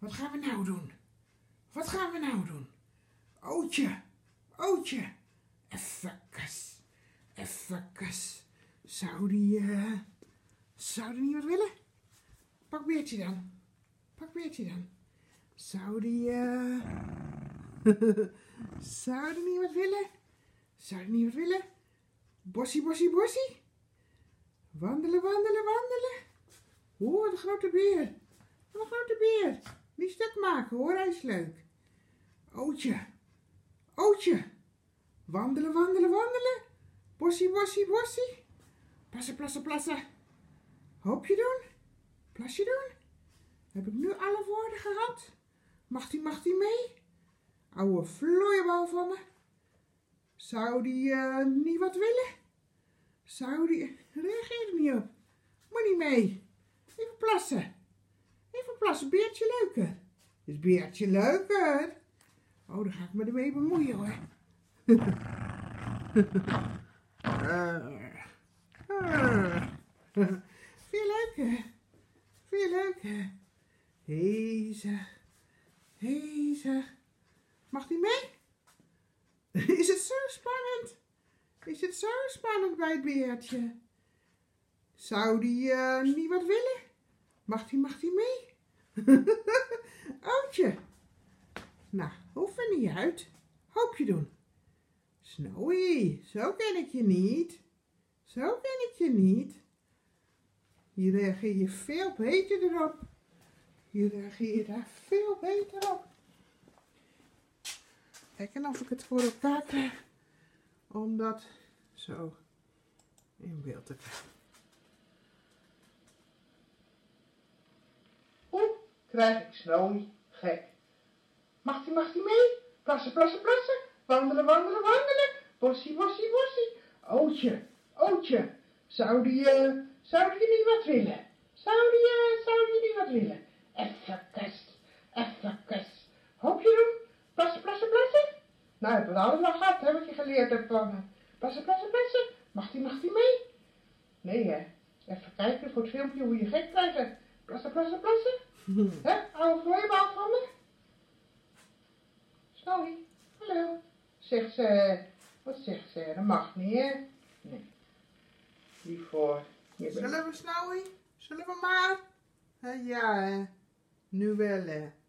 Wat gaan we nou doen? Wat gaan we nou doen? Ootje, Ootje. Even kus. Zou die niet wat willen? Pak Beertje dan. Zou die zou die niet wat willen? Bossie. Wandelen. Wat een grote beer. Niet stuk maken hoor, hij is leuk. Ootje. Wandelen. Bossie. Plassen. Hoopje doen. Plasje doen. Heb ik nu alle woorden gehad? Mag die mee? Oude vlooienbal van me. Zou die niet wat willen? Reageer er niet op. Moet niet mee. Even plassen. Beertje leuker. Is Beertje leuker? Oh, dan ga ik me ermee bemoeien hoor. Veel leuker. Hé zeg. Mag die mee? Is het zo spannend bij het Beertje? Zou die niet wat willen? Mag die mee? Ootje. Nou, hoeft er niet uit. Hoopje doen. Snowy, zo ken ik je niet. Hier reageer je veel beter erop. Daar veel beter op. Kijken of ik het voor elkaar krijg om dat zo in beeld te krijgen. Oeh, krijg ik Snowy. Gek. Mag die mee? Plassen. Wandelen. Bossie. Ootje. Zou die niet wat willen? Zou die niet wat willen? Even kus. Hoopje doen. Plassen. Nou, heb je het allemaal gehad, hè, wat je geleerd hebt van me. Plassen. Mag die mee? Nee, hè. Even kijken voor het filmpje hoe je gek krijgt. Plassen. Hè, oude vlooienbal van me. Snowy, hallo. Zegt ze, wat zegt ze? Dat mag niet, hè? Nee. Lief voor. Zullen we, Snowy? Zullen we maar? Ja, nu wel, hè.